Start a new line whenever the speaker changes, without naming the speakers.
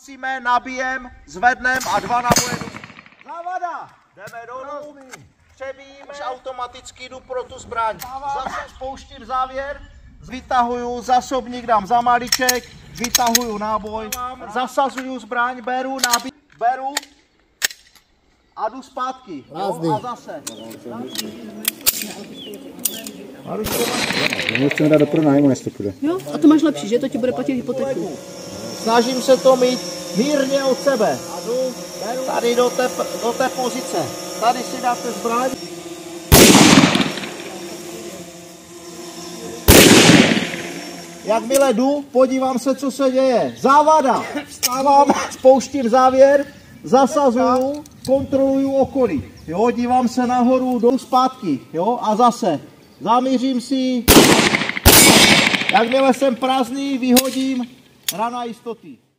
Zásíme, nabijem, zvednem a 2 naboje. Závada! Jdeme dolů, přebíjím, už automaticky jdu pro tu zbraň. Zase spouštím závěr, vytahuju zásobník, dám za maliček, vytahuju náboj, zasazuju zbraň, beru, beru a jdu zpátky. Jo? A zase.
My chceme dát do pronájmu, jestli půjde.
Jo, a to máš lepší, že? To ti bude platit hypotéku.
Snažím se to mít mírně od sebe. A jdu tady do té pozice. Tady si dáte zbraň. Jakmile jdu, podívám se, co se děje. Závada. Vstávám, spouštím závěr, zasazuju, kontroluju okolí. Jo, dívám se nahoru, jdu zpátky. Jo, a zase. Zamířím si. Jakmile jsem prázdný, vyhodím rana jistoty.